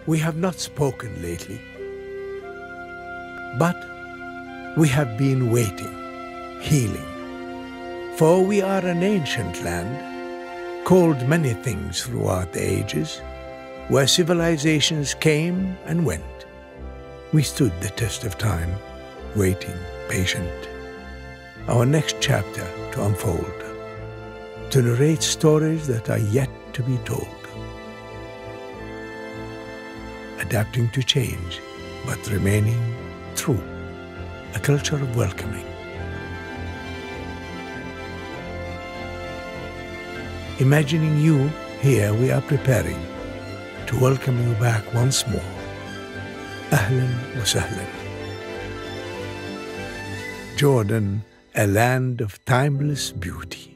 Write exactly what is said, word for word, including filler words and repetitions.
We have not spoken lately, but we have been waiting, healing. For we are an ancient land, called many things throughout the ages, where civilizations came and went. We stood the test of time, waiting, patient. Our next chapter to unfold, to narrate stories that are yet to be told. Adapting to change, but remaining true. A culture of welcoming. Imagining you here, we are preparing to welcome you back once more. Ahlan wa sahlan. Jordan, a land of timeless beauty.